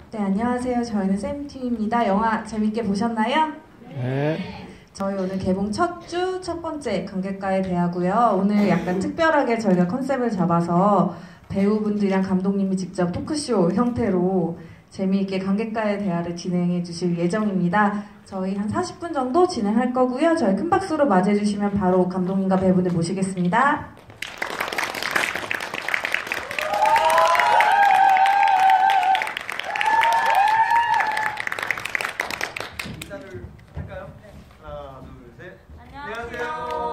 네, 안녕하세요. 저희는 쌤팀입니다. 영화 재밌게 보셨나요? 네. 저희 오늘 개봉 첫 주 첫 번째 관객과의 대화고요. 오늘 약간 특별하게 저희가 컨셉을 잡아서 배우분들이랑 감독님이 직접 토크쇼 형태로 재미있게 관객과의 대화를 진행해 주실 예정입니다. 저희 한 40분 정도 진행할 거고요. 저희 큰 박수로 맞이해 주시면 바로 감독님과 배우분들 모시겠습니다. 인사를 할까요? 네. 하나, 둘, 셋. 안녕하세요.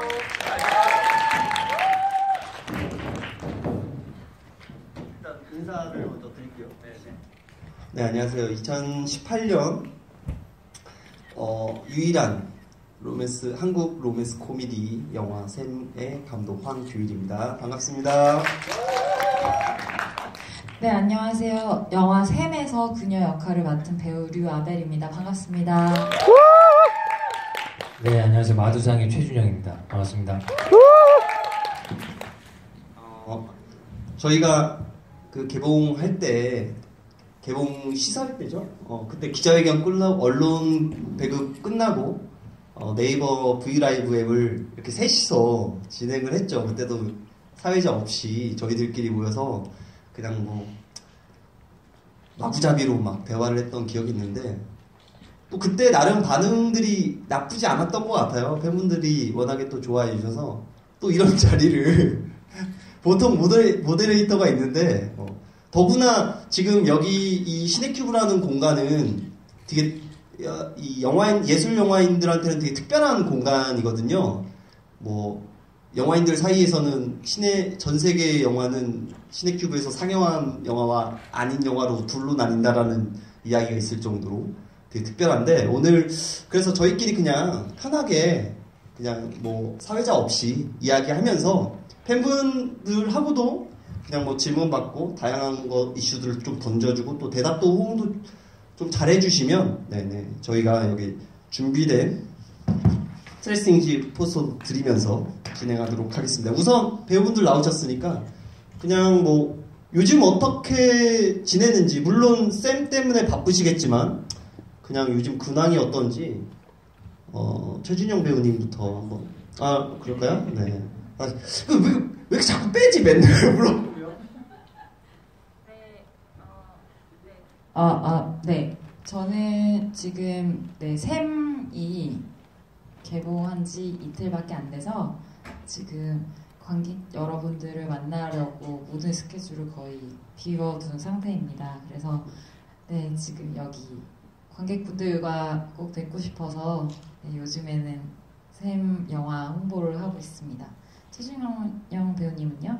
일단 인사를 먼저 드릴게요. 네, 안녕하세요. 2018년 유일한 한국 로맨스 코미디 영화 샘의 감독 황규일입니다. 반갑습니다. 네, 안녕하세요. 영화 샘에서 그녀 역할을 맡은 배우 류아벨입니다. 반갑습니다. 네, 안녕하세요. 마두상의 최준영입니다. 반갑습니다. 저희가 그 개봉할 때 개봉 시사회 때죠. 그때 기자회견 끝나고 언론 배급 끝나고 네이버 브이라이브 앱을 이렇게 셋이서 진행을 했죠. 그때도 사회자 없이 저희들끼리 모여서 그냥 뭐 마구잡이로 막 대화를 했던 기억이 있는데 또 그때 나름 반응들이 나쁘지 않았던 것 같아요. 팬분들이 워낙에 또 좋아해 주셔서 또 이런 자리를 보통 모데레이터가 있는데 더구나 지금 여기 이 시네큐브라는 공간은 되게 이 예술 영화인들한테는 되게 특별한 공간이거든요. 뭐 영화인들 사이에서는 전 세계의 영화는 시네큐브에서 상영한 영화와 아닌 영화로 둘로 나뉜다라는 이야기가 있을 정도로 되게 특별한데 오늘 그래서 저희끼리 그냥 편하게 그냥 뭐 사회자 없이 이야기하면서 팬분들하고도 그냥 뭐 질문 받고 다양한 이슈들을 좀 던져주고 또 대답도 호응도 좀 잘해주시면 네네 저희가 여기 준비된 스트레스인지 포스터 드리면서 진행하도록 하겠습니다. 우선 배우분들 나오셨으니까 그냥 뭐 요즘 어떻게 지내는지 물론 쌤 때문에 바쁘시겠지만 그냥 요즘 근황이 어떤지 최준영 배우님부터 한번 그럴까요? 네. 왜 이렇게 자꾸 빼지 맨날 물어. 네. 저는 지금 샘이 개봉한 지 이틀밖에 안 돼서 지금 관객 여러분들을 만나려고 모든 스케줄을 거의 비워둔 상태입니다. 그래서 네, 지금 여기 관객분들과 꼭 뵙고 싶어서 요즘에는 샘 영화 홍보를 하고 있습니다. 최준영 배우님은요?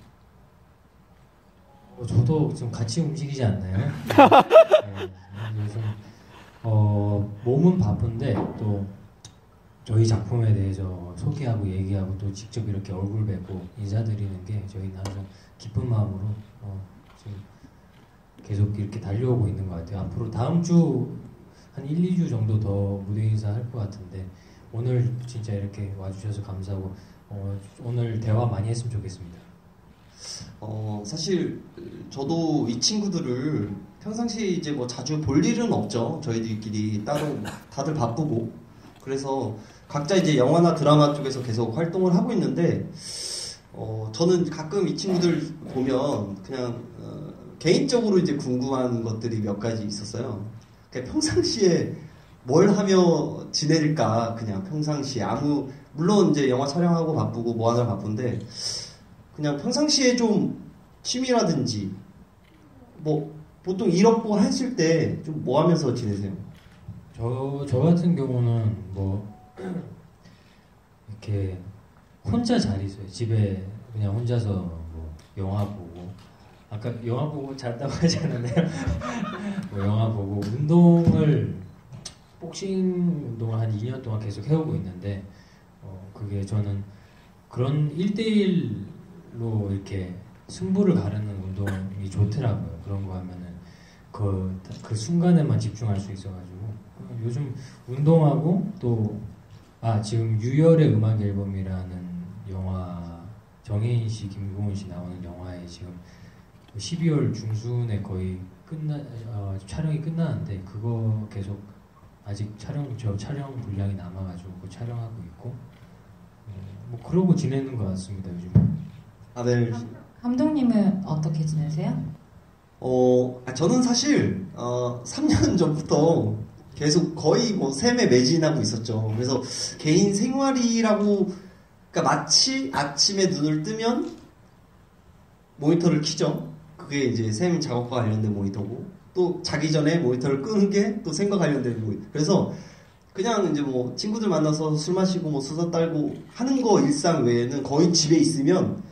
저도 좀 같이 움직이지 않나요? 네, 요즘 몸은 바쁜데 또 저희 작품에 대해서 소개하고 얘기하고 또 직접 이렇게 얼굴 뵙고 인사드리는 게 저희는 항상 기쁜 마음으로 지금 계속 이렇게 달려오고 있는 것 같아요. 앞으로 다음 주 한 1, 2주 정도 더 무대 인사할 것 같은데 오늘 진짜 이렇게 와주셔서 감사하고 오늘 대화 많이 했으면 좋겠습니다. 사실 저도 이 친구들을 평상시에 이제 뭐 자주 볼 일은 없죠. 저희들끼리 따로 다들 바쁘고 그래서 각자 이제 영화나 드라마 쪽에서 계속 활동을 하고 있는데 저는 가끔 이 친구들 보면 그냥 개인적으로 이제 궁금한 것들이 몇 가지 있었어요. 그러니까 평상시에 뭘 하며 지낼까 그냥 평상시에 물론 이제 영화 촬영하고 바쁘고 뭐 하느라 바쁜데 그냥 평상시에 좀 취미라든지 뭐 보통 일 없고 하실 때 좀 뭐 하면서 지내세요? 저 같은 경우는 뭐 이렇게 혼자 잘 있어요. 집에 그냥 혼자서 뭐 영화 보고 아까 영화 보고 잤다고 하지 않았나요? 뭐 영화 보고 복싱 운동을 한 2년 동안 계속 해오고 있는데 그게 저는 그런 1대1로 이렇게 승부를 가르는 운동이 좋더라고요. 그런 거 하면은 그 순간에만 집중할 수 있어가지고 요즘 운동하고 또 지금 유열의 음악 앨범이라는 영화 정혜인 씨, 김고은 씨 나오는 영화에 지금 12월 중순에 거의 촬영이 끝나는데 그거 계속 아직 촬영 분량이 남아가지고 그거 촬영하고 있고 뭐 그러고 지내는 것 같습니다 요즘. 아벨 감독님은 어떻게 지내세요? 저는 사실 3년 전부터 계속 거의 뭐 샘에 매진하고 있었죠. 그래서 개인 생활이라고 그러니까 마치 아침에 눈을 뜨면 모니터를 켜죠. 그게 이제 샘 작업과 관련된 모니터고 또 자기 전에 모니터를 끄는 게 또 샘과 관련된 모니터. 그래서 그냥 이제 뭐 친구들 만나서 술 마시고 뭐 수다 떨고 하는 거 일상 외에는 거의 집에 있으면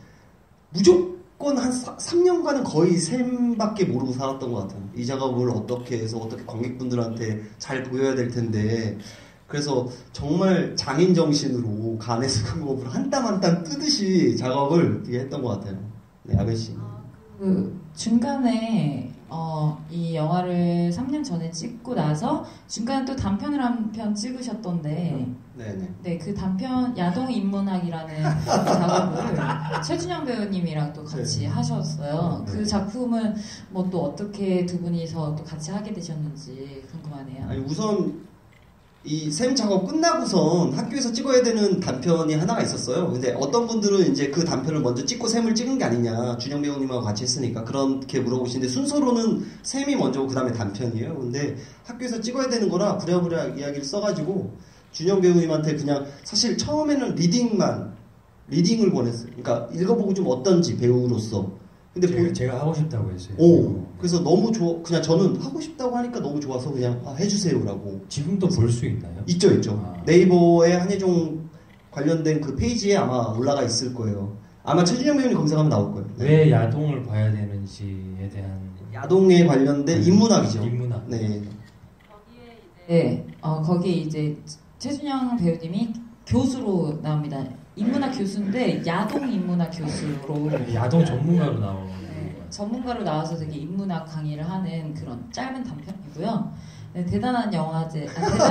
무조건 한 3년간은 거의 샘밖에 모르고 살았던 것 같아요. 이 작업을 어떻게 해서 어떻게 관객분들한테 잘 보여야 될 텐데 그래서 정말 장인 정신으로 간에서 그 한 땀 한 땀 뜨듯이 작업을 되게 했던 것 같아요. 네, 아벨 씨. 그 중간에 이 영화를 3년 전에 찍고 나서 중간에 또 단편을 한 편 찍으셨던데 네네. 네, 그 단편 야동 인문학이라는 작업을 최준영 배우님이랑 또 같이 하셨어요. 그 작품은 뭐 또 어떻게 두 분이서 또 같이 하게 되셨는지 궁금하네요. 아니 우선 이 샘 작업 끝나고선 학교에서 찍어야 되는 단편이 하나가 있었어요. 근데 어떤 분들은 이제 그 단편을 먼저 찍고 샘을 찍은 게 아니냐, 준영 배우님하고 같이 했으니까 그렇게 물어보시는데 순서로는 샘이 먼저고 그 다음에 단편이에요. 근데 학교에서 찍어야 되는 거라 부랴부랴 이야기를 써가지고 준영 배우님한테 그냥 사실 처음에는 리딩을 권했어요. 그러니까 읽어보고 좀 어떤지 배우로서. 근데 제가 하고 싶다고 했어요. 그래서 너무 그냥 저는 하고 싶다고 하니까 너무 좋아서 그냥 해주세요라고. 지금도 볼 수 있나요? 있죠. 네이버에 한예종 관련된 그 페이지에 아마 올라가 있을 거예요. 아마 최준영 배우님 검색하면 나올 거예요. 왜 야동을 봐야 되는지에 대한 야동에 관련된 인문학이죠. 인문학. 네. 거기에 이제 최준영 배우님이 교수로 나옵니다. 인문학 교수인데 야동 인문학 교수로 야동 전문가로 나오는 전문가로 나와서 되게 인문학 강의를 하는 그런 짧은 단편이고요. 네, 대단한 영화제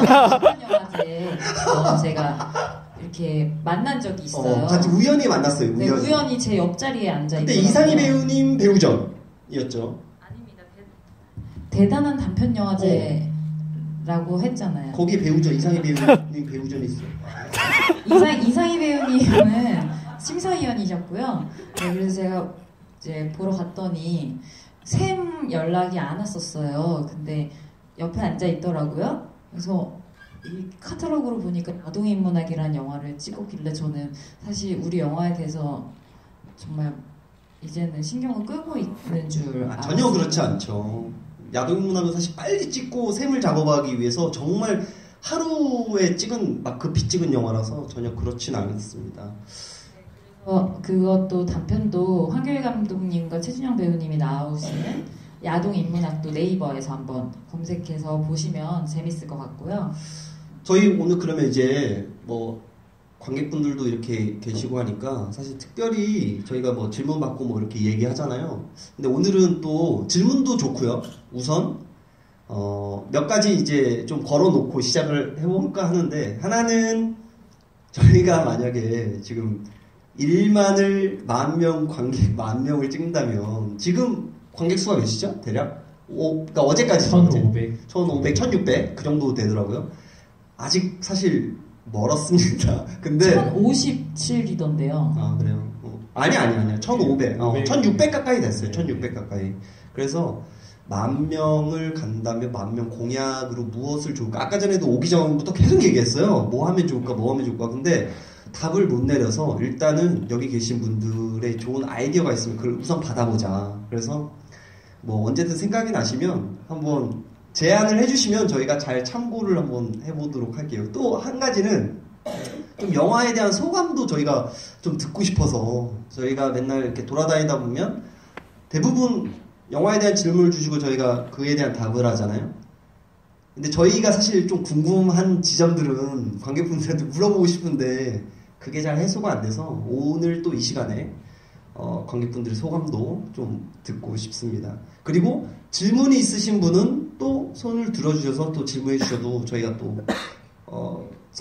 제가 이렇게 만난 적이 있어요. 같이 우연히 만났어요. 네, 우연히 제 옆자리에 앉아 그때 있더라고요. 이상희 배우님 배우전이었죠. 아닙니다. 대단한 단편 영화제라고 했잖아요. 거기에 배우전 이상희 배우님 배우전이 있어요. 이상희 배우님은 심사위원이셨고요. 네, 그래서 제가 이제 보러 갔더니 샘 연락이 안 왔었어요. 근데 옆에 앉아 있더라고요. 그래서 이 카탈로그로 보니까 야동인문학이라는 영화를 찍었길래 저는 사실 우리 영화에 대해서 정말 이제는 신경을 끄고 있는 줄 알았어요. 전혀 그렇지 않죠. 야동인문학은 사실 빨리 찍고 샘을 작업하기 위해서 정말 하루에 찍은 막 급히 찍은 영화라서 전혀 그렇진 않습니다. 그것도 단편도 황교익 감독님과 최준영 배우님이 나오시는 야동 인문학도 네이버에서 한번 검색해서 보시면 재밌을 것 같고요. 저희 오늘 그러면 이제 뭐 관객분들도 이렇게 계시고 하니까 사실 특별히 저희가 뭐 질문 받고 뭐 이렇게 얘기하잖아요. 근데 오늘은 또 질문도 좋고요. 우선 몇 가지 이제 좀 걸어놓고 시작을 해볼까 하는데 하나는 저희가 만약에 지금 1만을 10,000명 관객 10,000명을 찍는다면 지금 관객 수가 몇이죠? 대략? 그러니까 어제까지 1,500, 1,600 그 정도 되더라고요. 아직 사실 멀었습니다. 근데 1,057이던데요. 아 그래요? 아니야 1,500 1,600 가까이 됐어요. 1,600 가까이. 그래서 10,000명을 간다면 10,000명 공약으로 무엇을 좋을까? 아까 전에도 오기 전부터 계속 얘기했어요. 뭐 하면 좋을까? 뭐 하면 좋을까? 근데 답을 못 내려서 일단은 여기 계신 분들의 좋은 아이디어가 있으면 그걸 우선 받아보자. 그래서 뭐 언제든 생각이 나시면 한번 제안을 해주시면 저희가 잘 참고를 한번 해보도록 할게요. 또 한 가지는 좀 영화에 대한 소감도 저희가 좀 듣고 싶어서 저희가 맨날 이렇게 돌아다니다 보면 대부분 영화에 대한 질문을 주시고 저희가 그에 대한 답을 하잖아요. 근데 저희가 사실 좀 궁금한 지점들은 관객분들한테 물어보고 싶은데 그게 잘 해소가 안 돼서 오늘 또 이 시간에 관객분들의 소감도 좀 듣고 싶습니다. 그리고 질문이 있으신 분은 또 손을 들어주셔서 또 질문해 주셔도 저희가 또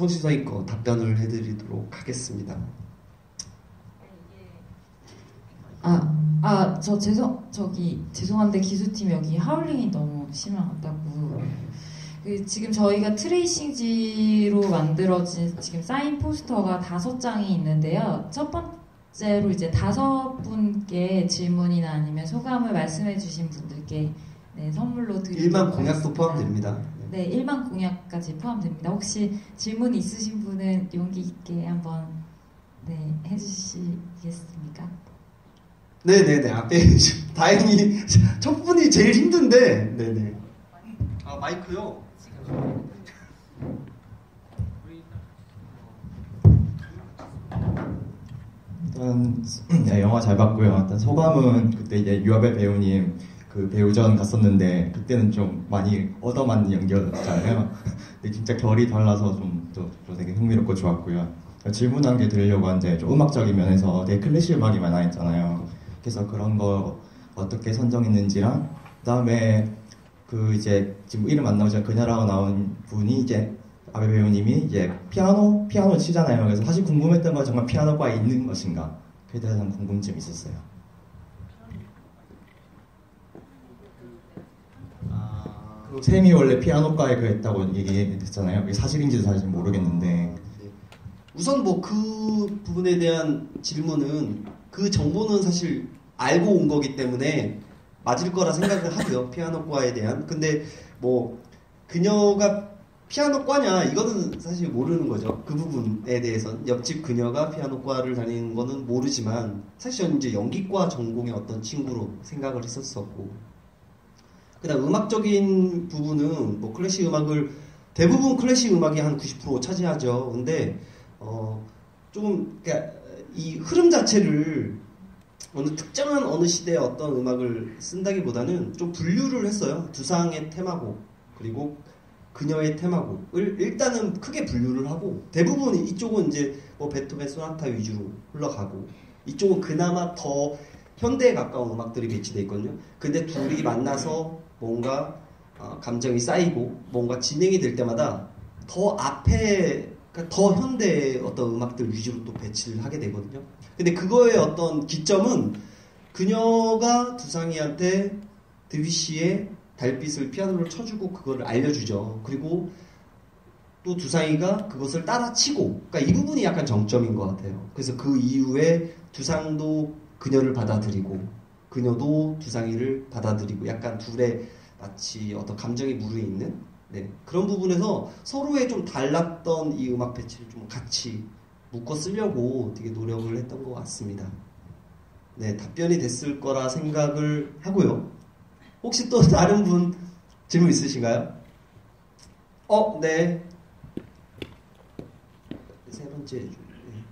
성실성의껏 답변을 해드리도록 하겠습니다. 죄송한데 기수팀 여기 하울링이 너무 심하다고. 지금 저희가 트레이싱지로 만들어진 지금 사인 포스터가 5장이 있는데요. 첫 번째로 이제 5분께 질문이나 아니면 소감을 말씀해주신 분들께 네, 선물로 드리도록 일반 공약도 포함됩니다. 네, 일반 공약까지 포함됩니다. 혹시 질문 있으신 분은 용기 있게 한번 네, 해주시겠습니까? 네네네. 앞에 다행히 첫 분이 제일 힘든데. 네네. 아 마이크요. 일단 네, 영화 잘 봤고요. 일단 소감은 그때 이제 유아벨 배우님 그 배우전 갔었는데 그때는 좀 많이 얻어맞는 연기였잖아요. 근데 진짜 결이 달라서 좀 되게 흥미롭고 좋았고요. 질문 한 개 드리려고 하는데 좀 음악적인 면에서 되게 클래식 음악이 많아 있잖아요. 그래서 그런 거 어떻게 선정했는지랑 그다음에 그 이제 지금 이름 안 나오지만 그녀라고 나온 분이 이제 아베 배우님이 이제 피아노 치잖아요. 그래서 사실 궁금했던 건 정말 피아노과에 있는 것인가 그에 대한 궁금증이 있었어요. 샘이 원래 피아노과에 그랬다고 얘기했잖아요. 그게 사실인지도 사실 모르겠는데. 네. 우선 뭐 그 부분에 대한 질문은 그 정보는 사실 알고 온 거기 때문에 맞을 거라 생각을 하고요. 피아노과에 대한. 근데 뭐 그녀가 피아노과냐 이거는 사실 모르는 거죠. 그 부분에 대해서는 옆집 그녀가 피아노과를 다니는 거는 모르지만 사실 저는 이제 연기과 전공의 어떤 친구로 생각을 했었었고 그다음 음악적인 부분은 뭐 클래식 음악을 대부분 클래식 음악이 한 90% 차지하죠. 근데 조금 그러니까 이 흐름 자체를 어느 특정한 어느 시대의 어떤 음악을 쓴다기보다는 좀 분류를 했어요. 두상의 테마곡 그리고 그녀의 테마곡을 일단은 크게 분류를 하고 대부분 이쪽은 이제 뭐 베토벤 소나타 위주로 흘러가고 이쪽은 그나마 더 현대에 가까운 음악들이 배치되어 있거든요. 근데 둘이 만나서 뭔가 감정이 쌓이고 뭔가 진행이 될 때마다 더 앞에 그러니까 더 현대의 어떤 음악들 위주로 또 배치를 하게 되거든요. 근데 그거의 어떤 기점은 그녀가 두상이한테 드뷔시의 달빛을 피아노로 쳐주고 그거를 알려주죠. 그리고 또 두상이가 그것을 따라치고 그러니까 이 부분이 약간 정점인 것 같아요. 그래서 그 이후에 두상도 그녀를 받아들이고 그녀도 두상이를 받아들이고 약간 둘의 마치 어떤 감정이 무르익는 네, 그런 부분에서 서로의 좀 달랐던 이 음악 배치를 좀 같이 묶어 쓰려고 되게 노력을 했던 것 같습니다. 네, 답변이 됐을 거라 생각을 하고요. 혹시 또 다른 분 질문 있으신가요? 네. 세 번째 줄.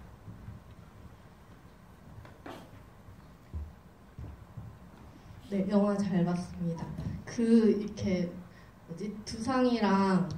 네, 영화 잘 봤습니다. 이렇게 두상이랑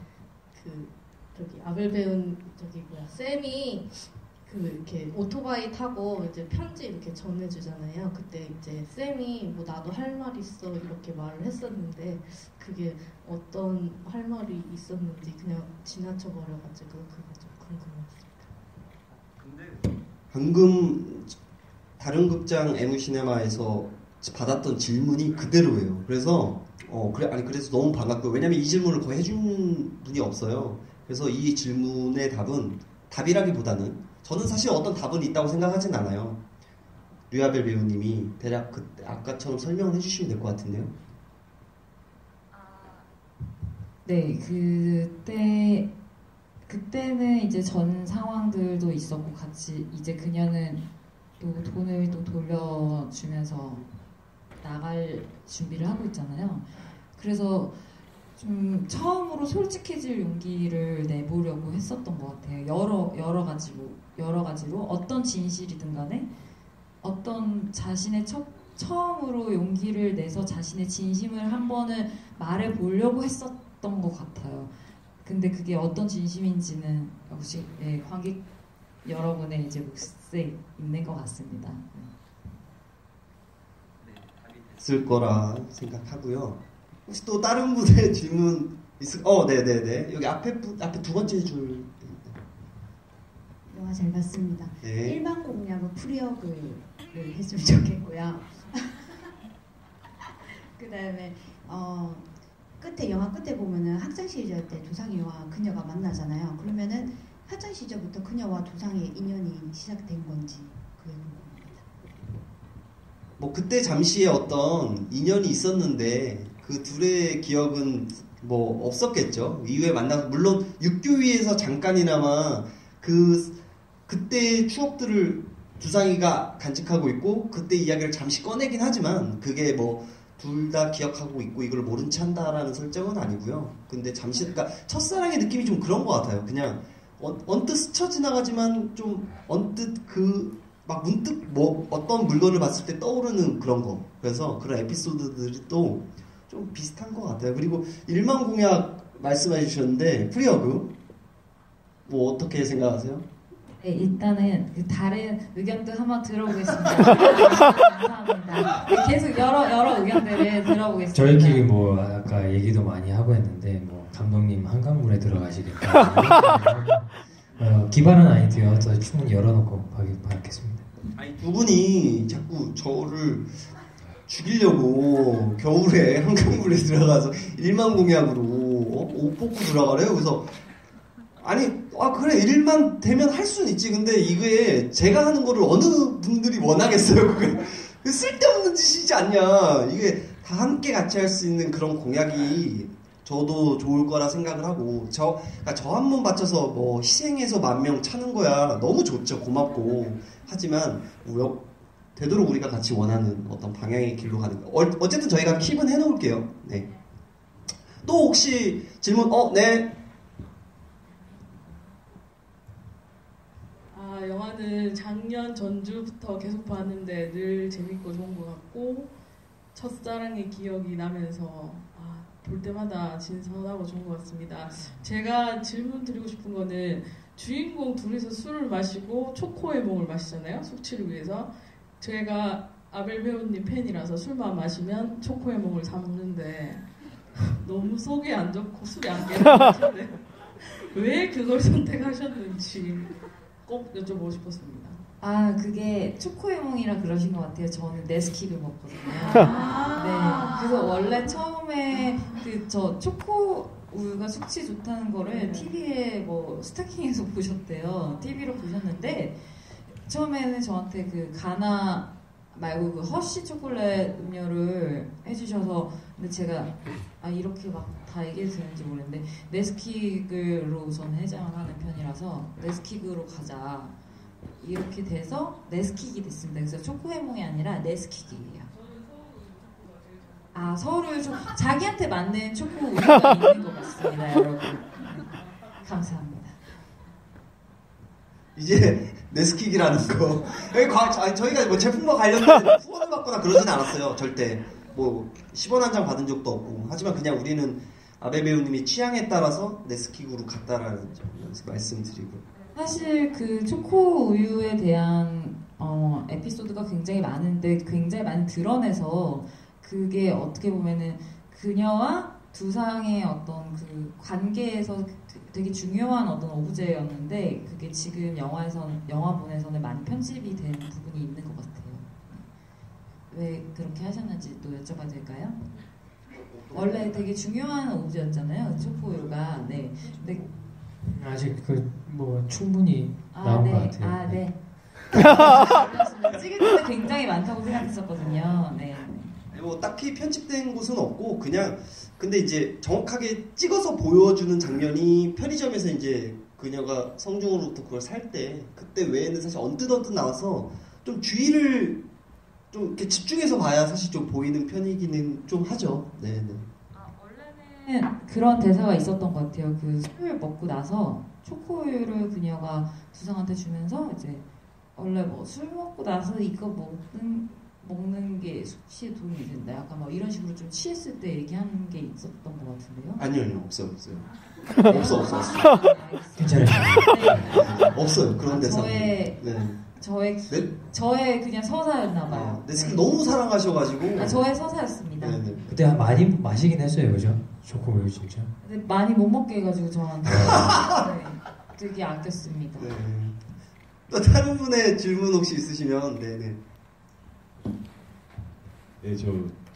아벨 배운 쌤이 이렇게 오토바이 타고 이제 편지 이렇게 전해주잖아요. 그때 이제 쌤이 뭐 나도 할 말 있어 이렇게 말을 했었는데 그게 어떤 할 말이 있었는지 그냥 지나쳐 버려가지고 그거 좀 궁금했습니다. 근데 방금 다른 극장 에무시네마에서 받았던 질문이 그대로예요. 그래서 그래서 너무 반갑고 왜냐면 이 질문을 거의 해준 분이 없어요. 그래서 이 질문의 답이라기보다는 저는 사실 어떤 답은 있다고 생각하진 않아요. 류아벨 배우님이 대략 아까처럼 설명을 해주시면 될 것 같은데요. 네, 그때는 이제 전 상황들도 있었고 같이 이제 그녀는 또 돈을 또 돌려주면서 나갈 준비를 하고 있잖아요. 그래서 좀 처음으로 솔직해질 용기를 내보려고 했었던 것 같아요. 여러 가지로 어떤 진실이든 간에 어떤 자신의 처음으로 용기를 내서 자신의 진심을 한 번은 말해보려고 했었던 것 같아요. 근데 그게 어떤 진심인지는 역시 관객 여러분의 이제 몫에 있는 것 같습니다. 있을 거라 생각하고요. 혹시 또 다른 분의 질문 네네네. 여기 앞에 두 번째 줄. 영화 잘 봤습니다. 네. 일반 공약은 프리역을 했으면 좋겠고요. 그다음에 끝에 영화 끝에 보면은 학창 시절 때 두상이와 그녀가 만나잖아요. 그러면은 학창 시절부터 그녀와 두상의 인연이 시작된 건지 그게 궁금합니다. 뭐 그때 잠시에 어떤 인연이 있었는데 그 둘의 기억은 뭐 없었겠죠. 이후에 만나서 물론 육교위에서 잠깐이나마 그때의 추억들을 두상이가 간직하고 있고 그때 이야기를 잠시 꺼내긴 하지만 그게 뭐 둘 다 기억하고 있고 이걸 모른 채 한다라는 설정은 아니고요. 근데 잠시 그러니까 첫사랑의 느낌이 좀 그런 것 같아요. 그냥 언뜻 스쳐 지나가지만 좀 언뜻 막 문득 뭐 어떤 물건을 봤을 때 떠오르는 그런 거. 그래서 그런 에피소드들이 또 좀 비슷한 것 같아요. 그리고 일만 공약 말씀해 주셨는데 프리허그 뭐 어떻게 생각하세요? 네, 일단은 그 다른 의견도 한번 들어보겠습니다. 감사합니다. 네, 계속 여러 의견들을 들어보겠습니다. 저희끼리 뭐 아까 얘기도 많이 하고 했는데 뭐 감독님 한강물에 들어가시겠다. 기발한 아이디어 더 충분히 열어놓고 받겠습니다. 아니 두 분이 자꾸 저를 죽이려고 겨울에 한강물에 들어가서 일만 공약으로 옷 벗고 들어가래요. 그래서 아니 그래 일만 되면 할 수는 있지. 근데 이게 제가 하는 거를 어느 분들이 원하겠어요. 그게 쓸데없는 짓이지 않냐. 이게 다 함께 같이 할 수 있는 그런 공약이 저도 좋을 거라 생각을 하고 저 한 번 바쳐서 뭐 희생해서 10,000명 차는 거야 너무 좋죠. 고맙고 하지만 되도록 우리가 같이 원하는 어떤 방향의 길로 가는 거. 어쨌든 저희가 킵은 해놓을게요. 네. 또 혹시 질문? 네. 영화는 작년 전주부터 계속 봤는데 늘 재밌고 좋은 것 같고 첫사랑의 기억이 나면서 볼 때마다 신선하고 좋은 것 같습니다. 제가 질문 드리고 싶은 거는 주인공 둘이서 술을 마시고 초코의 몽을 마시잖아요. 숙취를 위해서. 제가 아벨 배우님 팬이라서 술만 마시면 초코의 몽을 사 먹는데 너무 속이 안 좋고 술이 안 깨는 것 같은데 왜 그걸 선택하셨는지 꼭 여쭤보고 싶었습니다. 그게 초코에몽이라 그러신 것 같아요. 저는 네스킥을 먹거든요. 네. 그래서 원래 처음에 저 초코 우유가 숙취 좋다는 거를 TV에 뭐 스타킹에서 보셨대요. TV로 보셨는데 처음에는 저한테 그 가나 말고 그 허쉬 초콜릿 음료를 해주셔서 근데 제가 이렇게 막 다 얘기해도 되는지 모르겠는데 네스킥으로 우선 해장을 하는 편이라서 네스킥으로 가자 이렇게 돼서 네스킥이 됐습니다. 그래서 초코해몽이 아니라 네스킥이에요. 서울 자기한테 맞는 초코 우유가 있는 것 같습니다, 여러분. 감사합니다. 이제 네스킥이라는 거 저희가 뭐 제품과 관련된 후원을 받거나 그러진 않았어요. 절대 뭐 10원 한 장 받은 적도 없고 하지만 그냥 우리는 아베 배우님이 취향에 따라서 네스킥으로 갔다라는 점 말씀드리고 사실 그 초코 우유에 대한 에피소드가 굉장히 많은데 굉장히 많이 드러내서 그게 어떻게 보면은 그녀와 두상의 어떤 그 관계에서 되게 중요한 어떤 오브제였는데 그게 지금 영화본에서는 많이 편집이 된 부분이 있는 것 같아요. 왜 그렇게 하셨는지 또 여쭤봐도 될까요? 원래 되게 중요한 오브제였잖아요, 초코우유가. 네. 근데 아직 뭐 충분히 나온 것 같아요. 네. 찍을 때도 굉장히 많다고 생각했었거든요. 네. 뭐 딱히 편집된 곳은 없고 그냥 근데 이제 정확하게 찍어서 보여주는 장면이 편의점에서 이제 그녀가 성중으로부터 그걸 살 때 그때 외에는 사실 언뜻 나와서 좀 주의를 좀 이렇게 집중해서 봐야 사실 좀 보이는 편이기는 좀 하죠. 네네. 원래는 그런 대사가 있었던 것 같아요. 그 술을 먹고 나서 초코우유를 그녀가 두상한테 주면서 이제 원래 뭐 술 먹고 나서 이거 먹는 게 숙취에 도움이 된다. 약간 뭐 이런 식으로 좀 취했을 때 얘기하는 게 있었던 것 같은데요. 아니요, 없어요. 네. 없어. 괜찮아요. 네. 없어요. 그런 대사. 저의 그냥 서사였나 봐요. 네, 너무 사랑하셔가지고. 저의 서사였습니다. 네네. 그때 많이 마시긴 했어요, 그죠? 초코우유 진짜. 근데 많이 못 먹게 해가지고 저한테 되게 아꼈습니다. 네. 또 다른 분의 질문 혹시 있으시면 네네. 예, 저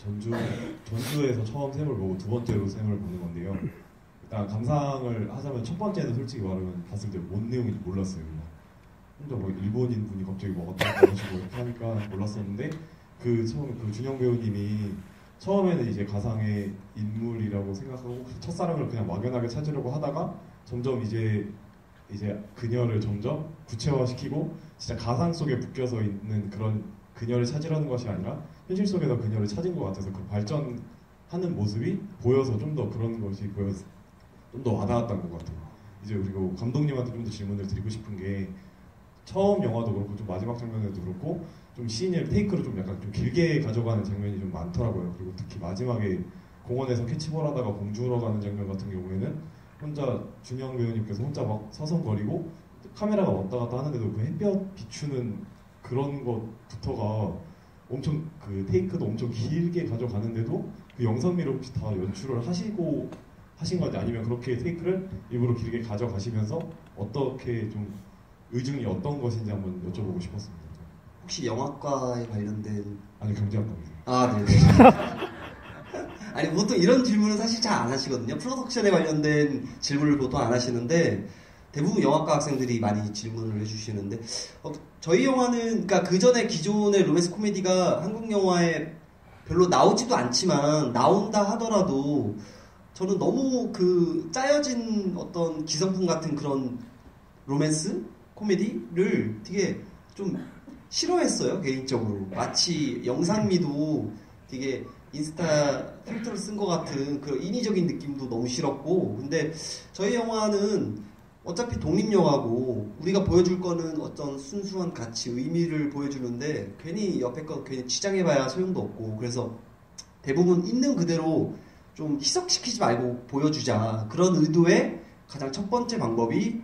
전주에서 처음 샘을 보고 두 번째로 샘을 보는 건데요. 일단 감상을 하자면 첫 번째는 솔직히 말하면 봤을 때 뭔 내용인지 몰랐어요. 혼자 뭐 일본인 분이 갑자기 뭐 어떤 식으로 이렇게 하니까 몰랐었는데 처음에 그 준영 배우님이 처음에는 이제 가상의 인물이라고 생각하고 첫사랑을 그냥 막연하게 찾으려고 하다가 점점 이제 그녀를 점점 구체화시키고 진짜 가상 속에 묶여서 있는 그런 그녀를 찾으려는 것이 아니라 현실 속에서 그녀를 찾은 것 같아서 그 발전하는 모습이 보여서 좀 더 그런 것이 보여서 좀 더 와닿았던 것 같아요. 이제 그리고 감독님한테 좀 더 질문을 드리고 싶은 게 처음 영화도 그렇고 좀 마지막 장면에도 그렇고 좀 씬을 테이크로 좀 약간 좀 길게 가져가는 장면이 좀 많더라고요. 그리고 특히 마지막에 공원에서 캐치볼 하다가 공주러 가는 장면 같은 경우에는 혼자 준영 배우님께서 혼자 막 서성거리고 카메라가 왔다 갔다 하는데도 그 햇볕 비추는 그런 것부터가 엄청 그 테이크도 엄청 길게 가져가는데도 그 영상미를 혹시 다 연출을 하신 건지 아니면 그렇게 테이크를 일부러 길게 가져가시면서 어떻게 좀 의중이 어떤 것인지 한번 여쭤보고 싶었습니다. 혹시 영화과에 관련된 아니 경제학과입니다. 아, 네네. 아니 보통 이런 질문은 사실 잘 안 하시거든요. 프로덕션에 관련된 질문을 보통 안 하시는데 대부분 영화과 학생들이 많이 질문을 해주시는데 저희 영화는 그러니까 그 전에 기존의 로맨스 코미디가 한국 영화에 별로 나오지도 않지만 나온다 하더라도 저는 너무 그 짜여진 어떤 기성품 같은 그런 로맨스 코미디를 되게 좀 싫어했어요, 개인적으로. 마치 영상미도 되게 인스타 필터를 쓴 것 같은 그런 인위적인 느낌도 너무 싫었고, 근데 저희 영화는 어차피 독립영화고 우리가 보여줄 거는 어떤 순수한 가치, 의미를 보여주는데 괜히 옆에 거 괜히 치장해봐야 소용도 없고, 그래서 대부분 있는 그대로 좀 희석시키지 말고 보여주자, 그런 의도의 가장 첫 번째 방법이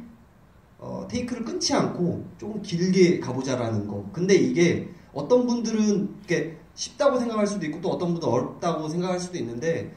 테이크를 끊지 않고 조금 길게 가보자라는 거. 근데 이게 어떤 분들은 이렇게 쉽다고 생각할 수도 있고 또 어떤 분들은 어렵다고 생각할 수도 있는데,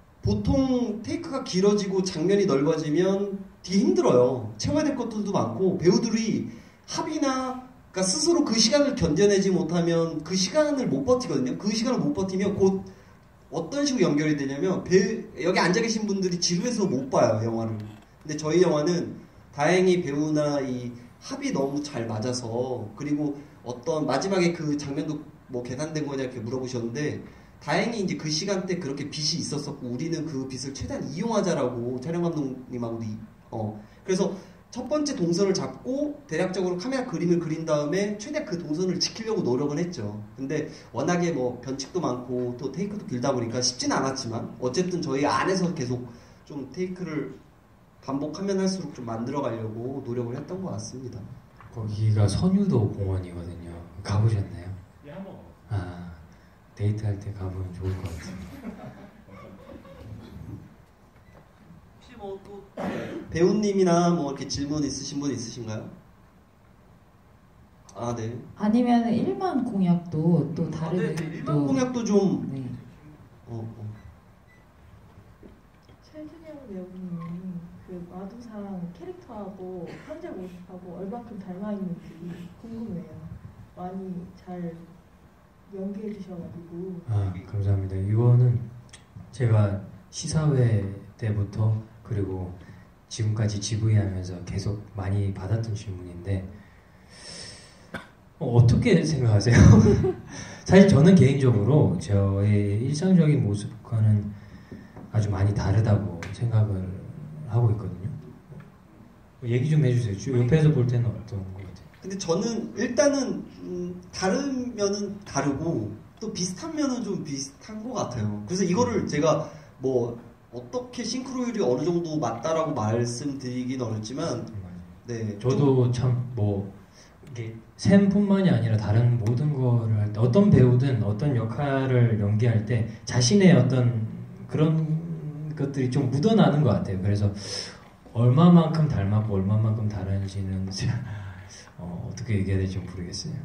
보통 테이크가 길어지고 장면이 넓어지면 되게 힘들어요. 채워야 될 것들도 많고, 배우들이 합의나 그러니까 스스로 그 시간을 견뎌내지 못하면 그 시간을 못 버티거든요. 그 시간을 못 버티면 곧 어떤 식으로 연결이 되냐면 여기 앉아 계신 분들이 지루해서 못 봐요, 영화를. 근데 저희 영화는 다행히 배우나 이 합이 너무 잘 맞아서, 그리고 어떤 마지막에 그 장면도 뭐 계산된 거냐 이렇게 물어보셨는데, 다행히 이제 그 시간대 그렇게 빛이 있었었고 우리는 그 빛을 최대한 이용하자라고 촬영 감독님하고 그래서 첫 번째 동선을 잡고 대략적으로 카메라 그림을 그린 다음에 최대한 그 동선을 지키려고 노력을 했죠. 근데 워낙에 뭐 변칙도 많고 또 테이크도 길다 보니까 쉽지는 않았지만 어쨌든 저희 안에서 계속 좀 테이크를 반복하면 할수록 좀 만들어 가려고 노력을 했던 것 같습니다. 거기가 선유도 공원이거든요. 가보셨나요? 예, 한번. 아, 데이트할 때 가보면 좋을 것 같습니다. 혹시 뭐 또 배우님이나 뭐 이렇게 질문 있으신 분 있으신가요? 아, 네. 아니면 일반 공약도 또 다른 네, 일반 공약도 좀. 네. 최준영 배우님이 그 마두상 캐릭터하고 현재 모습하고 얼마큼 닮아 있는지 궁금해요. 많이 잘 연기해 주셔가지고. 아, 감사합니다. 이거는 제가 시사회 때부터 그리고 지금까지 GV 하면서 계속 많이 받았던 질문인데 어떻게 생각하세요? 사실 저는 개인적으로 저의 일상적인 모습과는 아주 많이 다르다고 생각을 하고 있거든요. 얘기 좀 해주세요. 옆에서 볼 때는 어떤 것 같아요? 근데 저는 일단은 다르면은 다르고 또 비슷한 면은 좀 비슷한 것 같아요. 그래서 이거를 제가 뭐 어떻게 싱크로율이 어느 정도 맞다라고 말씀드리긴 어렵지만, 네. 저도 참 뭐 이게 샘뿐만이 아니라 다른 모든 거를 할 때 어떤 배우든 어떤 역할을 연기할 때 자신의 어떤 그런 것들이 좀 묻어나는 것 같아요. 그래서 얼마만큼 닮았고 얼마만큼 다른지는 어떻게 얘기해야 될지 모르겠어요.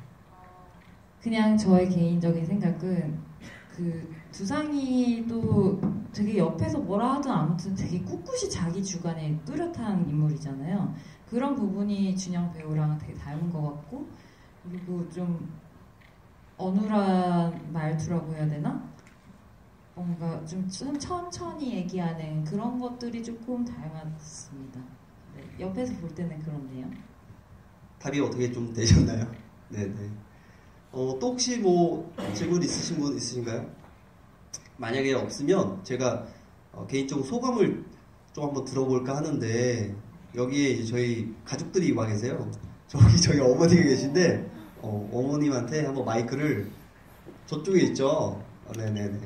그냥 저의 개인적인 생각은 그 두상이도 되게 옆에서 뭐라 하든 아무튼 되게 꿋꿋이 자기 주관에 뚜렷한 인물이잖아요. 그런 부분이 준영 배우랑 되게 닮은 것 같고, 그리고 좀 어눌한 말투라고 해야 되나? 뭔가 좀 천천히 얘기하는 그런 것들이 조금 닮았습니다. 네, 옆에서 볼 때는 그렇네요. 답이 어떻게 좀 되셨나요? 네네. 또 혹시 뭐 질문 있으신 분 있으신가요? 만약에 없으면 제가 개인적으로 소감을 좀 한번 들어볼까 하는데 여기에 이제 저희 가족들이 와 계세요. 저희 어머니가 계신데 어머님한테 한번 마이크를 저쪽에 있죠. 네네네.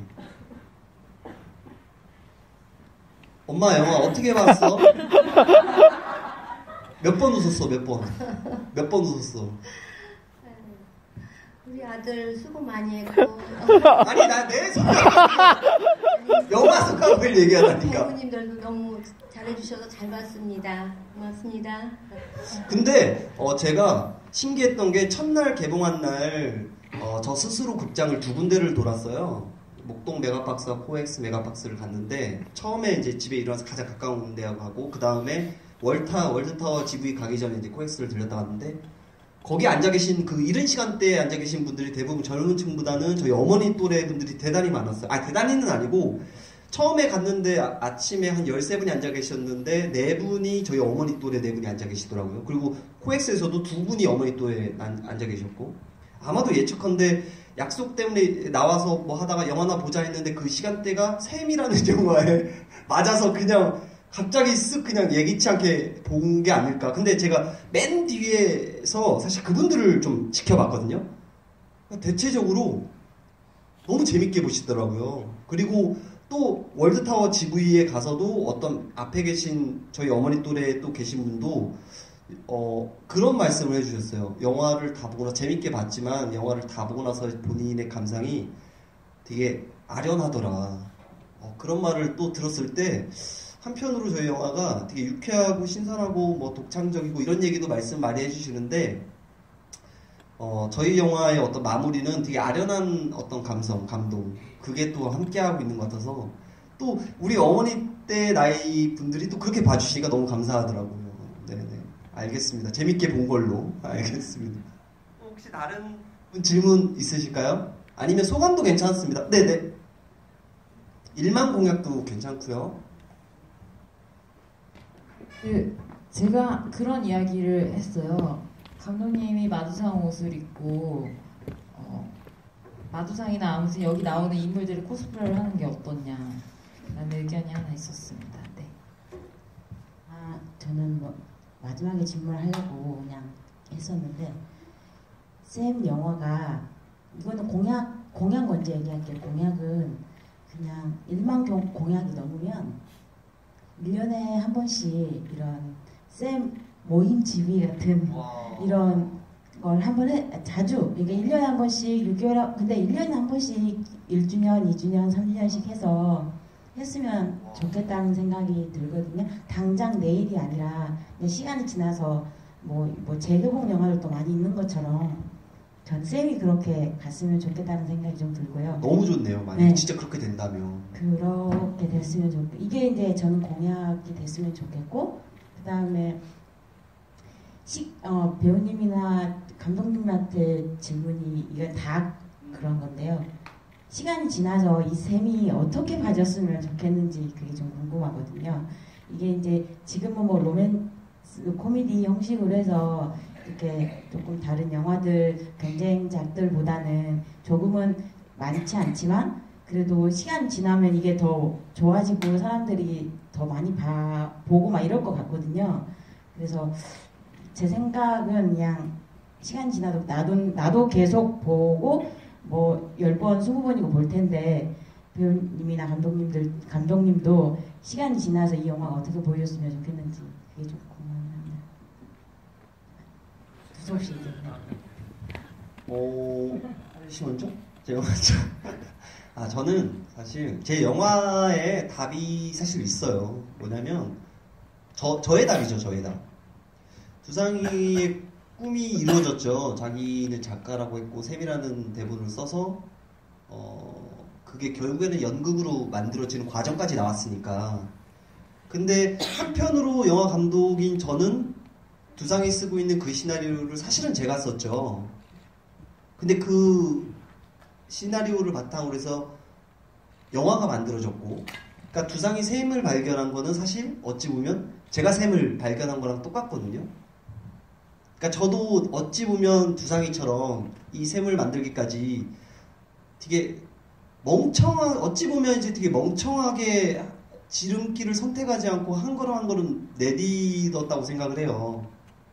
엄마 영화 어떻게 봤어? 몇 번 웃었어? 몇 번? 몇 번 웃었어? 우리 아들 수고 많이 했고 아니 나 내 소감 영화 소감을 얘기하다니까. 부모님들도 너무 잘해주셔서 잘 봤습니다. 고맙습니다. 근데 제가 신기했던 게 첫날 개봉한 날 저 스스로 극장을 2군데를 돌았어요. 목동 메가박스와 코엑스 메가박스를 갔는데 처음에 이제 집에 일어나서 가장 가까운 데 가고 그 다음에 월드타워 GV 가기 전에 이제 코엑스를 들렸다 갔는데 거기 앉아 계신 그 이른 시간대에 앉아 계신 분들이 대부분 젊은 층보다는 저희 어머니 또래 분들이 대단히 많았어요. 대단히는 아니고 처음에 갔는데 아침에 한 13분이 앉아 계셨는데 4분이 저희 어머니 또래 4분이 앉아 계시더라고요. 그리고 코엑스에서도 2분이 어머니 또래 앉아 계셨고 아마도 예측컨대 약속 때문에 나와서 뭐 하다가 영화나 보자 했는데 그 시간대가 샘이라는 영화에 맞아서 그냥 갑자기 쓱 그냥 예기치 않게 본 게 아닐까. 근데 제가 맨 뒤에서 사실 그분들을 좀 지켜봤거든요. 대체적으로 너무 재밌게 보시더라고요. 그리고 또 월드타워 GV에 가서도 어떤 앞에 계신 저희 어머니 또래 또 계신 분도 그런 말씀을 해주셨어요. 영화를 다 보고 나서 재밌게 봤지만 영화를 다 보고 나서 본인의 감상이 되게 아련하더라. 그런 말을 또 들었을 때 한편으로 저희 영화가 되게 유쾌하고 신선하고 뭐 독창적이고 이런 얘기도 말씀 많이 해주시는데 저희 영화의 어떤 마무리는 되게 아련한 어떤 감성, 감동 그게 또 함께하고 있는 것 같아서 또 우리 어머니 때 나이 분들이 또 그렇게 봐주시니까 너무 감사하더라고요. 네네. 알겠습니다. 재밌게 본 걸로 알겠습니다. 혹시 다른 분 질문 있으실까요? 아니면 소감도 괜찮습니다. 네네. 일만 공약도 괜찮고요. 제가 그런 이야기를 했어요. 감독님이 마두상 옷을 입고 마두상이나 아무튼 여기 나오는 인물들을 코스프레를 하는 게 어떻냐 라는 의견이 하나 있었습니다. 네. 저는 뭐 마지막에 질문을 하려고 그냥 했었는데 쌤 영화가 이거는 공약 먼저 얘기할게요. 공약은 그냥 1만 공약이 넘으면 1년에 한 번씩 이런 쌤 모임 지휘 같은 이런 걸 한 번 자주 그러니까 1년에 한 번씩 6개월 근데 1년에 한 번씩 1주년, 2주년, 3주년씩 해서 했으면 좋겠다는 생각이 들거든요. 당장 내일이 아니라 시간이 지나서 뭐 재개봉 영화를 또 많이 있는 것처럼 전 쌤이 그렇게 갔으면 좋겠다는 생각이 좀 들고요. 너무 좋네요. 만약 네. 진짜 그렇게 된다면. 그렇게 됐으면 좋겠고 이게 이제 저는 공약이 됐으면 좋겠고 그 다음에 배우님이나 감독님한테 질문이 이거 다 그런 건데요. 시간이 지나서 이 쌤이 어떻게 봐줬으면 좋겠는지 그게 좀 궁금하거든요. 이게 이제 지금은 뭐 로맨스 코미디 형식으로 해서 이렇게 조금 다른 영화들 경쟁작들보다는 조금은 많지 않지만 그래도 시간 지나면 이게 더 좋아지고 사람들이 더 많이 보고 막 이럴 것 같거든요. 그래서 제 생각은 그냥 시간 지나도 나도 계속 보고 뭐 10번, 20번이고 볼 텐데 배우님이나 감독님도 시간이 지나서 이 영화가 어떻게 보였으면 좋겠는지 그게 좀 궁금합니다. 두서없이 얘기해요. 씨 먼저? 제가 먼저. 저는 사실 제 영화에 답이 사실 있어요. 뭐냐면 저의 답이죠. 저의 답. 두상이의 꿈이 이루어졌죠. 자기는 작가라고 했고 샘이라는 대본을 써서 그게 결국에는 연극으로 만들어지는 과정까지 나왔으니까. 근데 한편으로 영화 감독인 저는 두상이 쓰고 있는 그 시나리오를 사실은 제가 썼죠. 근데 그 시나리오를 바탕으로 해서 영화가 만들어졌고, 그러니까 두상이 샘을 발견한 거는 사실 어찌 보면 제가 샘을 발견한 거랑 똑같거든요. 그러니까 저도 어찌 보면 두상이처럼 이 샘을 만들기까지 되게 어찌 보면 이제 되게 멍청하게 지름길을 선택하지 않고 한 걸음 한 걸음 내딛었다고 생각을 해요.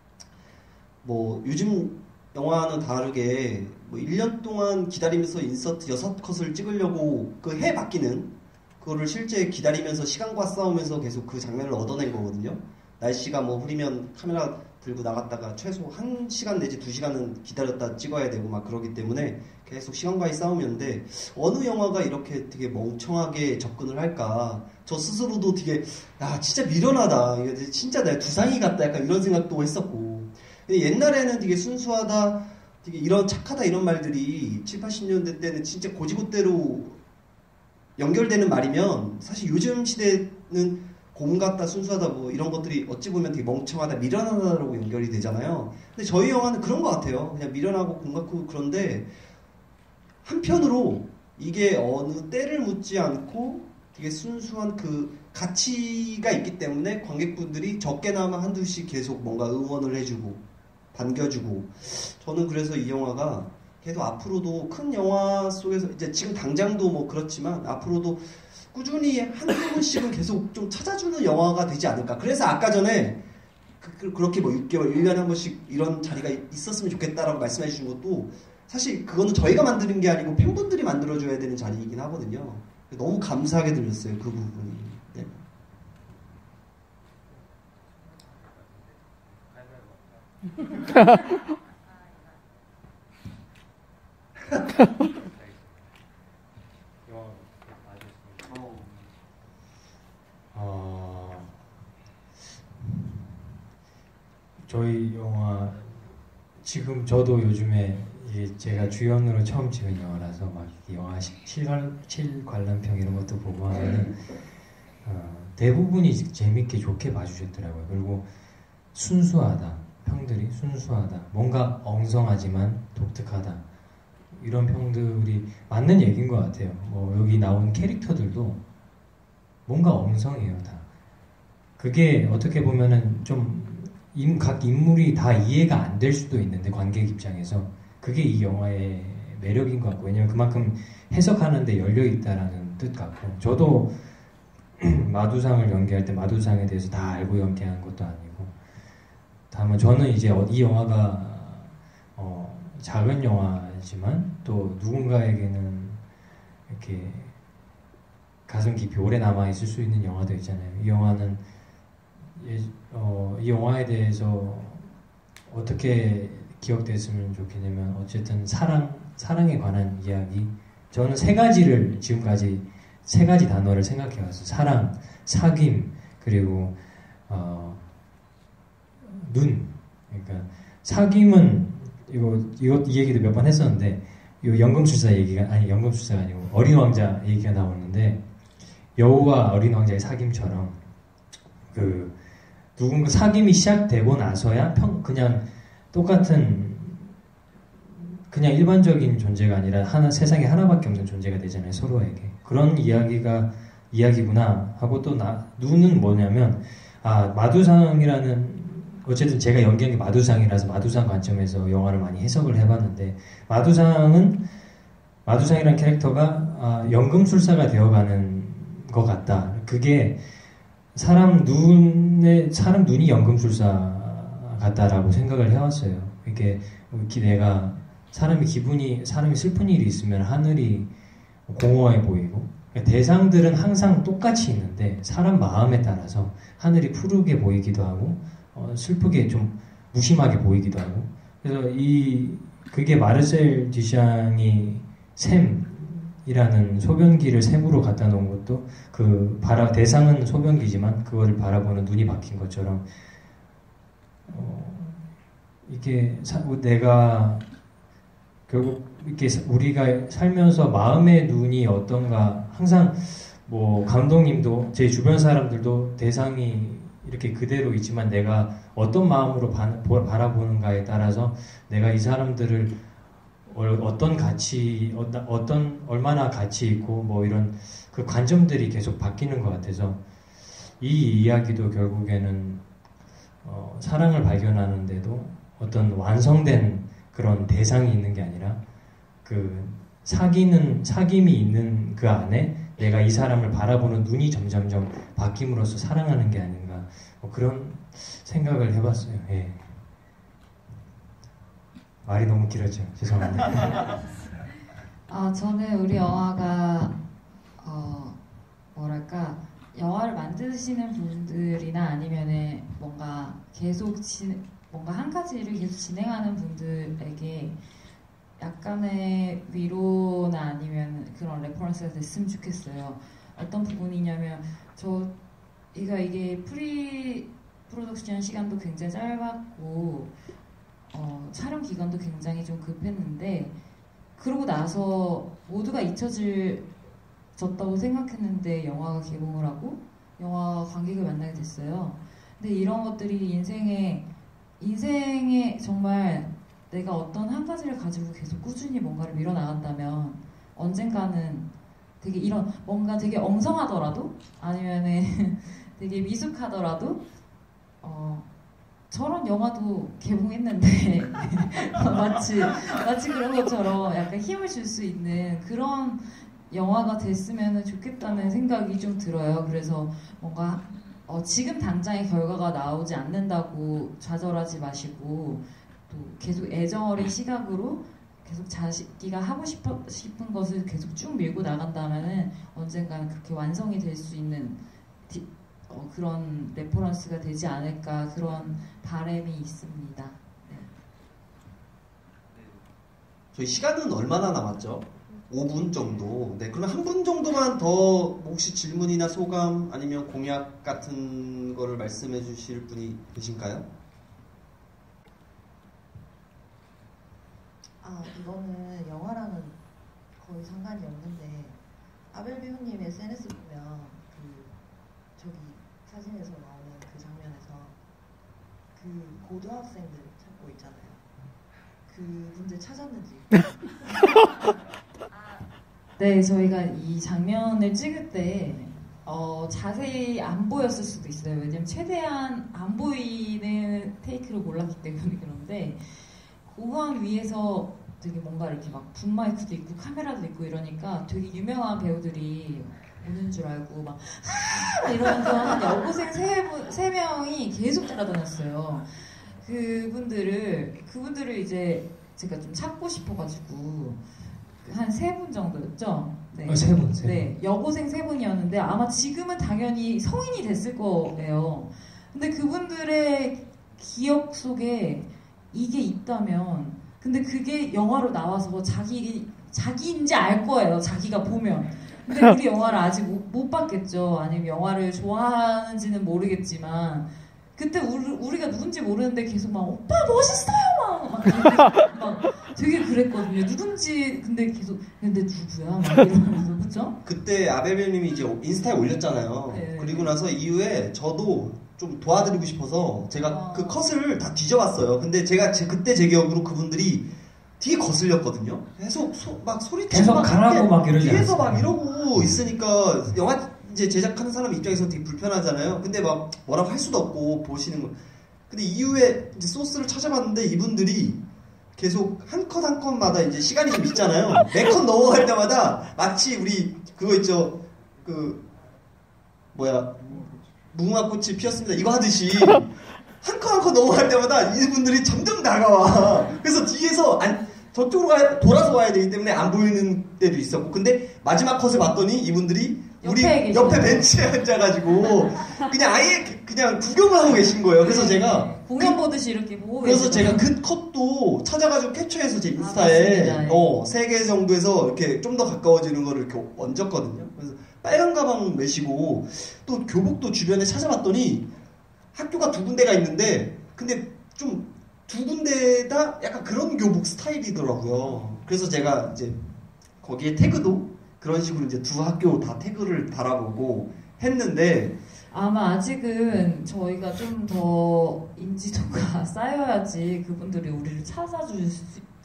뭐 요즘 영화는 다르게 뭐 1년 동안 기다리면서 인서트 6컷을 찍으려고 그 해 바뀌는 그거를 실제 기다리면서 시간과 싸우면서 계속 그 장면을 얻어낸 거거든요. 날씨가 뭐 흐리면 카메라 들고 나갔다가 최소 1시간 내지 2시간은 기다렸다 찍어야 되고 막 그러기 때문에 계속 시간과의 싸움이었는데, 어느 영화가 이렇게 되게 멍청하게 접근을 할까, 저 스스로도 되게 진짜 미련하다, 이게 진짜 내 두상이 같다, 약간 이런 생각도 했었고. 근데 옛날에는 되게 순수하다, 되게 이런 착하다 이런 말들이 7, 80년대 때는 진짜 고지고대로 연결되는 말이면, 사실 요즘 시대는 곰 같다, 순수하다, 뭐 이런 것들이 어찌 보면 되게 멍청하다, 미련하다라고 연결이 되잖아요. 근데 저희 영화는 그런 것 같아요. 그냥 미련하고 곰 같고. 그런데 한편으로 이게 어느 때를 묻지 않고 되게 순수한 그 가치가 있기 때문에 관객분들이 적게나마 한두씩 계속 뭔가 응원을 해주고 반겨주고, 저는 그래서 이 영화가 계속 앞으로도 큰 영화 속에서 이제 지금 당장도 뭐 그렇지만 앞으로도 꾸준히 한두 번씩은 계속 좀 찾아주는 영화가 되지 않을까. 그래서 아까 전에 그렇게 뭐 6개월, 1년에 한 번씩 이런 자리가 있었으면 좋겠다라고 말씀해 주신 것도 사실 그거는 저희가 만드는 게 아니고 팬분들이 만들어줘야 되는 자리이긴 하거든요. 너무 감사하게 들렸어요, 그 부분이. 네. 저희 영화 지금 저도 요즘에 이제 제가 주연으로 처음 찍은 영화라서 막 영화 실관람평 이런 것도 보고 하면은 대부분이 재밌게 좋게 봐주셨더라고요. 그리고 순수하다, 평들이 순수하다, 뭔가 엉성하지만 독특하다, 이런 평들이 맞는 얘기인 것 같아요. 뭐 여기 나온 캐릭터들도 뭔가 엉성해요, 다. 그게 어떻게 보면은 좀 각 인물이 다 이해가 안 될 수도 있는데, 관객 입장에서 그게 이 영화의 매력인 것 같고, 왜냐면 그만큼 해석하는데 열려있다라는 뜻 같고, 저도 마두상을 연기할 때 마두상에 대해서 다 알고 연기한 것도 아니고, 다만 저는 이제 이 영화가 작은 영화지만 또 누군가에게는 이렇게 가슴 깊이 오래 남아있을 수 있는 영화도 있잖아요. 이 영화는 이 영화에 대해서 어떻게 기억됐으면 좋겠냐면, 어쨌든 사랑에 관한 이야기. 저는 지금까지 세 가지 단어를 생각해왔어요. 사랑, 사귐, 그리고 눈. 그러니까 사귐은 이 얘기도 몇 번 했었는데, 이 연금술사가 아니고 어린 왕자 얘기가 나오는데, 여우와 어린 왕자의 사귐처럼 누군가 사귐이 시작되고 나서야 그냥 똑같은 그냥 일반적인 존재가 아니라 세상에 하나밖에 없는 존재가 되잖아요, 서로에게. 그런 이야기구나 하고, 또 눈은 뭐냐면, 마두상이라는, 어쨌든 제가 연기한 게 마두상이라서 마두상 관점에서 영화를 많이 해석을 해봤는데, 마두상이라는 캐릭터가 연금술사가 되어가는 것 같다. 그게 사람 눈이 연금술사 같다라고 생각을 해왔어요. 이게 사람이 슬픈 일이 있으면 하늘이 공허해 보이고, 대상들은 항상 똑같이 있는데 사람 마음에 따라서 하늘이 푸르게 보이기도 하고 슬프게 좀 무심하게 보이기도 하고. 그래서 그게 마르셀 듀샹이 샘이라는 소변기를 샘으로 갖다 놓은 것도 대상은 소변기지만 그거를 바라보는 눈이 바뀐 것처럼, 이게 내가 결국 이렇게 우리가 살면서 마음의 눈이 어떤가, 항상 뭐 감독님도 제 주변 사람들도 대상이 이렇게 그대로 있지만 내가 어떤 마음으로 바라보는가에 따라서 내가 이 사람들을 어떤 가치, 얼마나 가치 있고 뭐 이런 그 관점들이 계속 바뀌는 것 같아서 이 이야기도 결국에는 사랑을 발견하는데도 어떤 완성된 그런 대상이 있는 게 아니라 그 사귐이 있는 그 안에 내가 이 사람을 바라보는 눈이 점점점 바뀜으로써 사랑하는 게 아닌가 그런 생각을 해봤어요. 예. 말이 너무 길었죠. 죄송합니다. 저는 우리 영화가 뭐랄까 영화를 만드시는 분들이나 아니면은 뭔가 뭔가 한 가지를 계속 진행하는 분들에게 약간의 위로나 아니면 그런 레퍼런스가 됐으면 좋겠어요. 어떤 부분이냐면 이게 프리 프로덕션 시간도 굉장히 짧았고 촬영 기간도 굉장히 좀 급했는데 그러고 나서 모두가 잊혀졌다고 생각했는데 영화가 개봉을 하고 영화 관객을 만나게 됐어요. 근데 이런 것들이 인생에 정말 내가 어떤 한 가지를 가지고 계속 꾸준히 뭔가를 밀어나간다면 언젠가는 되게 이런 뭔가 되게 엉성하더라도 아니면은 되게 미숙하더라도 저런 영화도 개봉했는데 마치 그런 것처럼 약간 힘을 줄 수 있는 그런 영화가 됐으면 좋겠다는 생각이 좀 들어요. 그래서 뭔가 지금 당장의 결과가 나오지 않는다고 좌절하지 마시고 또 계속 애정어린 시각으로 계속 자기가 하고 싶은 것을 계속 쭉 밀고 나간다면은 언젠가는 그렇게 완성이 될 수 있는 그런 레퍼런스가 되지 않을까 그런 바람이 있습니다. 네. 저희 시간은 얼마나 남았죠? 5분 정도. 네, 그러면 한 분 정도만 더 혹시 질문이나 소감 아니면 공약 같은 거를 말씀해 주실 분이 계신가요? 이거는 영화랑은 거의 상관이 없는데 아벨 배우님 SNS 보면 저기 사진에서 나오는 그 장면에서 그 고등학생들 찾고 있잖아요. 그분들 찾았는지. 네, 저희가 이 장면을 찍을 때 자세히 안 보였을 수도 있어요. 왜냐면 최대한 안 보이는 테이크를 골랐기 때문에 그런데 공항 위에서 되게 뭔가 이렇게 막 붐마이크도 있고 카메라도 있고 이러니까 되게 유명한 배우들이 오는 줄 알고 막 이러면서 한 여고생 세 명이 계속 따라다녔어요. 그분들을 이제 제가 좀 찾고 싶어가지고 한 3분 정도였죠. 네. 3분. 네, 여고생 3분이었는데 아마 지금은 당연히 성인이 됐을 거예요. 근데 그분들의 기억 속에 이게 있다면, 근데 그게 영화로 나와서 자기인지 알 거예요. 자기가 보면. 근데 우리 영화를 아직 못 봤겠죠. 아니면 영화를 좋아하는지는 모르겠지만 그때 우리가 누군지 모르는데 계속 막 오빠 멋있어요 막 되게 그랬거든요. 누군지 근데 계속 근데 누구야 막 이러면서 그죠? 그때 아벨벨님이 이제 인스타에 올렸잖아요. 네. 그리고 나서 이후에 저도 좀 도와드리고 싶어서 제가 그 컷을 다 뒤져봤어요. 근데 제가 그때 제 기억으로 그분들이 되게 거슬렸거든요. 계속 막 소리치고 계속 가라고 막 이러지 뒤에서 않았어요. 막 이러고 있으니까 영화 이제 제작하는 사람 입장에서 되게 불편하잖아요. 근데 막 뭐라고 할 수도 없고 보시는 거. 근데 이후에 이제 소스를 찾아봤는데 이분들이 계속 한 컷 한 컷마다 이제 시간이 좀 있잖아요. 매 컷 넘어갈 때마다 마치 우리 그거 있죠. 무궁화꽃이 피었습니다. 이거 하듯이 한 컷 한 컷 넘어갈 때마다 이분들이 점점 다가와. 그래서 뒤에서 저쪽으로 돌아서 와야 되기 때문에 안 보이는 때도 있었고. 근데 마지막 컷을 봤더니 이분들이 우리 옆에 벤치에 앉아가지고 그냥 아예 그냥 구경을 하고 계신 거예요. 그래서 제가 공연 보듯이 이렇게 보고 그래서 제가 그 컷도 찾아가지고 캡처해서 제 인스타에 3개 정도에서 이렇게 좀 더 가까워지는 거를 이렇게 얹었거든요. 그래서 빨간 가방 메시고 또 교복도 주변에 찾아봤더니 학교가 2군데가 있는데 근데 좀 2군데다 약간 그런 교복 스타일이더라고요. 그래서 제가 이제 거기에 태그도 그런 식으로 이제 2 학교 다 태그를 달아보고 했는데 아마 아직은 저희가 좀 더 인지도가 쌓여야지 그분들이 우리를 찾아주지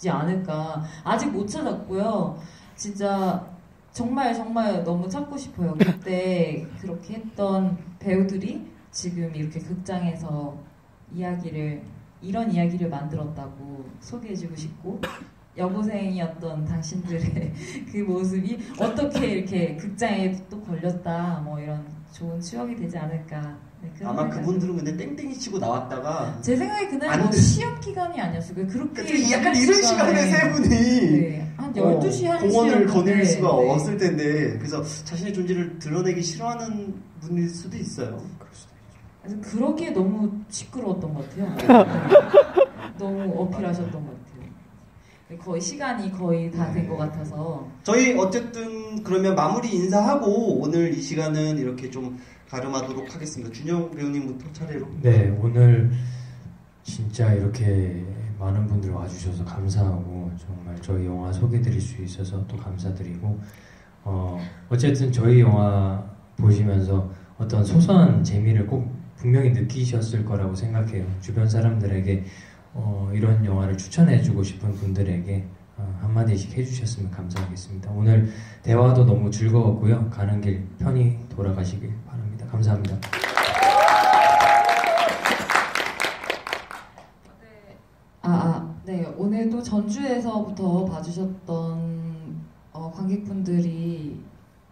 있지 않을까. 아직 못 찾았고요. 진짜 정말 너무 찾고 싶어요. 그때 그렇게 했던 배우들이 지금 이렇게 극장에서 이런 이야기를 만들었다고 소개해주고 싶고, 여고생이었던 당신들의 그 모습이 어떻게 이렇게 극장에 또 걸렸다, 뭐 이런 좋은 추억이 되지 않을까. 네, 아마 그분들은 근데 땡땡이 치고 나왔다가 제 생각에 그날 뭐 시험 기간이 아니었어요. 그렇게 약간 이런 시간에 세 분이 네, 한 12시 1시 공원을 거닐 수가 없을 텐데, 그래서 자신의 존재를 드러내기 싫어하는 분일 수도 있어요. 그래서 그러기에 너무 시끄러웠던 것 같아요. 너무 어필하셨던 것 같아요. 거의 시간이 거의 다 된 것 같아서. 저희 어쨌든 그러면 마무리 인사하고 오늘 이 시간은 이렇게 좀 가름하도록 하겠습니다. 준영 배우님부터 차례로. 네, 오늘 진짜 이렇게 많은 분들 와주셔서 감사하고, 정말 저희 영화 소개드릴 수 있어서 또 감사드리고, 어쨌든 저희 영화 보시면서 어떤 소소한 재미를 꼭 분명히 느끼셨을 거라고 생각해요. 주변 사람들에게 이런 영화를 추천해주고 싶은 분들에게 한마디씩 해주셨으면 감사하겠습니다. 오늘 대화도 너무 즐거웠고요. 가는 길 편히 돌아가시길 바랍니다. 감사합니다. 네, 오늘도 전주에서부터 봐주셨던 관객분들이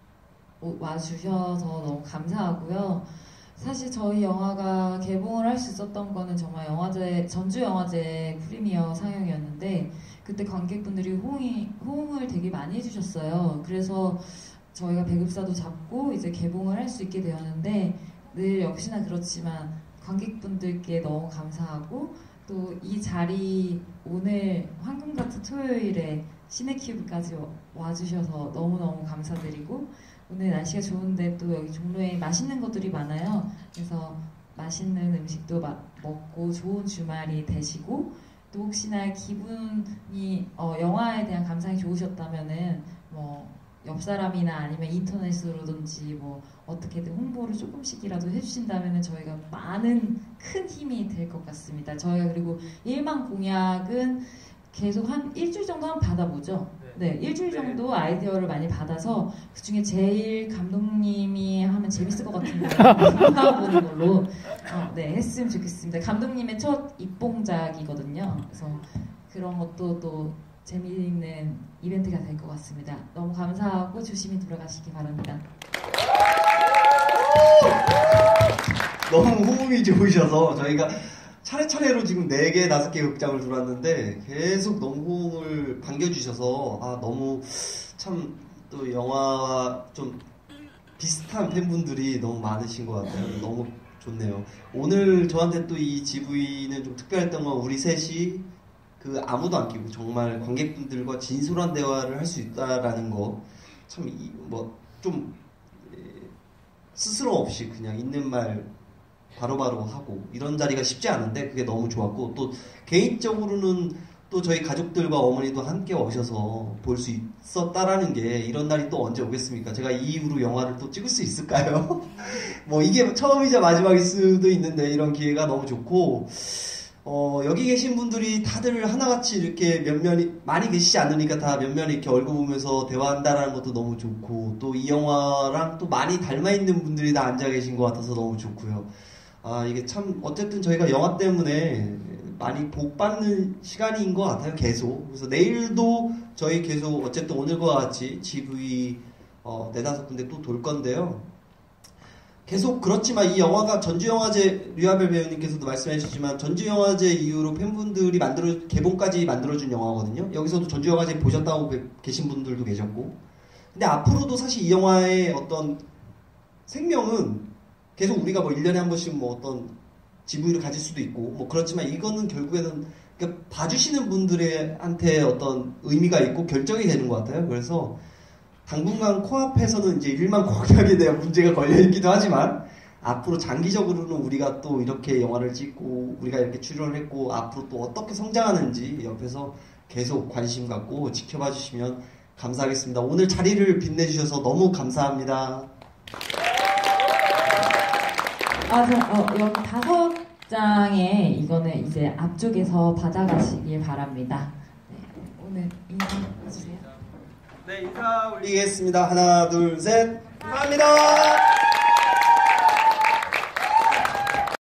와주셔서 너무 감사하고요. 사실 저희 영화가 개봉을 할 수 있었던 거는 정말 전주 영화제 프리미어 상영이었는데, 그때 관객분들이 호응을 되게 많이 해주셨어요. 그래서 저희가 배급사도 잡고 이제 개봉을 할 수 있게 되었는데, 늘 역시나 그렇지만 관객분들께 너무 감사하고, 또 이 자리 오늘 황금 같은 토요일에 시네큐브까지 와주셔서 너무너무 감사드리고, 오늘 날씨가 좋은데 또 여기 종로에 맛있는 것들이 많아요. 그래서 맛있는 음식도 먹고 좋은 주말이 되시고, 또 혹시나 기분이 영화에 대한 감상이 좋으셨다면은 뭐 옆 사람이나 아니면 인터넷으로든지 뭐 어떻게든 홍보를 조금씩이라도 해주신다면은 저희가 많은 큰 힘이 될 것 같습니다. 저희가 그리고 1만 공약은 계속 한 일주일 정도 한번 받아보죠. 네, 일주일 정도 아이디어를 많이 받아서 그 중에 제일 감독님이 하면 재밌을 것 같은 거 뽑아보는 걸로 네, 했으면 좋겠습니다. 감독님의 첫 입봉작이거든요. 그래서 그런 것도 또 재미있는 이벤트가 될 것 같습니다. 너무 감사하고 조심히 돌아가시기 바랍니다. 너무 호응이 좋으셔서 저희가 차례차례로 지금 4개, 5개 극장을 돌았는데 계속 너무 호응을 반겨주셔서 너무 참 또 영화와 좀 비슷한 팬분들이 너무 많으신 것 같아요. 너무 좋네요. 오늘 저한테 또 이 GV는 좀 특별했던 건 우리 셋이 아무도 안 끼고 정말 관객분들과 진솔한 대화를 할 수 있다라는 거, 참 좀 스스럼 없이 그냥 있는 말 바로바로 하고 이런 자리가 쉽지 않은데 그게 너무 좋았고, 또 개인적으로는 또 저희 가족들과 어머니도 함께 오셔서 볼 수 있었다라는 게, 이런 날이 또 언제 오겠습니까? 제가 이 이후로 영화를 또 찍을 수 있을까요? 뭐 이게 처음이자 마지막일 수도 있는데 이런 기회가 너무 좋고, 여기 계신 분들이 다들 하나같이 이렇게 많이 계시지 않으니까 다 면면히 이렇게 얼굴 보면서 대화한다라는 것도 너무 좋고, 또 이 영화랑 또 많이 닮아있는 분들이 다 앉아 계신 것 같아서 너무 좋고요. 이게 참 어쨌든 저희가 영화 때문에 많이 복받는 시간인 것 같아요, 계속. 그래서 내일도 저희 계속 어쨌든 오늘과 같이 GV 4-5군데 또 돌 건데요. 계속 그렇지만 이 영화가 전주영화제, 류아벨 배우님께서도 말씀해 주셨지만 전주영화제 이후로 팬분들이 개봉까지 만들어준 영화거든요. 여기서도 전주영화제 보셨다고 계신 분들도 계셨고, 근데 앞으로도 사실 이 영화의 어떤 생명은 계속 우리가 뭐 1년에 한 번씩 뭐 어떤 GV를 가질 수도 있고 뭐 그렇지만, 이거는 결국에는 그러니까 봐주시는 분들한테 어떤 의미가 있고 결정이 되는 것 같아요. 그래서 당분간 코앞에서는 이제 1만 공약에 대한 문제가 걸려있기도 하지만, 앞으로 장기적으로는 우리가 또 이렇게 영화를 찍고 우리가 이렇게 출연을 했고 앞으로 또 어떻게 성장하는지 옆에서 계속 관심 갖고 지켜봐 주시면 감사하겠습니다. 오늘 자리를 빛내주셔서 너무 감사합니다. 여기 5장에 이거는 이제 앞쪽에서 받아가시길 바랍니다. 네. 오늘 인사해주세요. 네, 인사 올리. 올리겠습니다. 하나, 둘, 셋. 감사합니다.